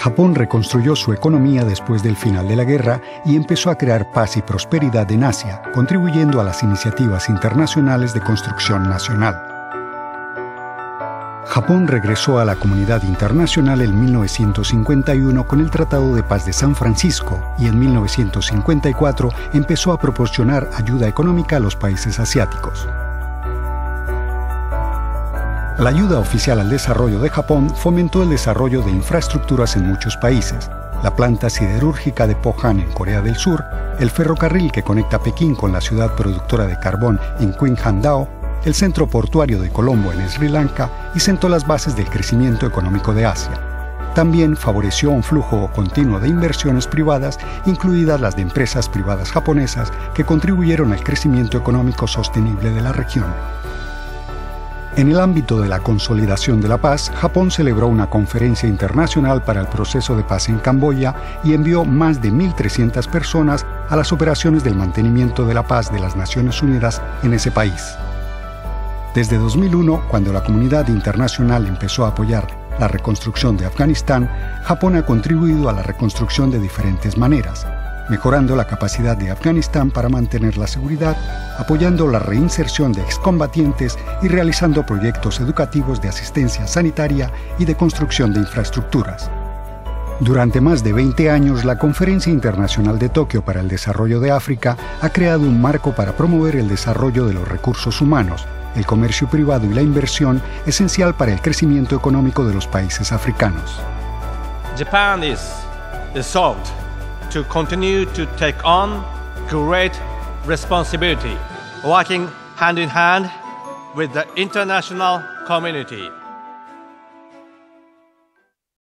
Japón reconstruyó su economía después del final de la guerra y empezó a crear paz y prosperidad en Asia, contribuyendo a las iniciativas internacionales de construcción nacional. Japón regresó a la comunidad internacional en 1951 con el Tratado de Paz de San Francisco y en 1954 empezó a proporcionar ayuda económica a los países asiáticos. La ayuda oficial al desarrollo de Japón fomentó el desarrollo de infraestructuras en muchos países: la planta siderúrgica de Pohang en Corea del Sur, el ferrocarril que conecta Pekín con la ciudad productora de carbón en Qinghai-dao, el centro portuario de Colombo en Sri Lanka y sentó las bases del crecimiento económico de Asia. También favoreció un flujo continuo de inversiones privadas, incluidas las de empresas privadas japonesas, que contribuyeron al crecimiento económico sostenible de la región. En el ámbito de la consolidación de la paz, Japón celebró una conferencia internacional para el proceso de paz en Camboya y envió más de 1.300 personas a las operaciones del mantenimiento de la paz de las Naciones Unidas en ese país. Desde 2001, cuando la comunidad internacional empezó a apoyar la reconstrucción de Afganistán, Japón ha contribuido a la reconstrucción de diferentes maneras, mejorando la capacidad de Afganistán para mantener la seguridad, apoyando la reinserción de excombatientes y realizando proyectos educativos de asistencia sanitaria y de construcción de infraestructuras. Durante más de 20 años, la Conferencia Internacional de Tokio para el Desarrollo de África ha creado un marco para promover el desarrollo de los recursos humanos, el comercio privado y la inversión, esencial para el crecimiento económico de los países africanos. Japan is resolved to continue to take on great responsibility, working hand in hand with the international community.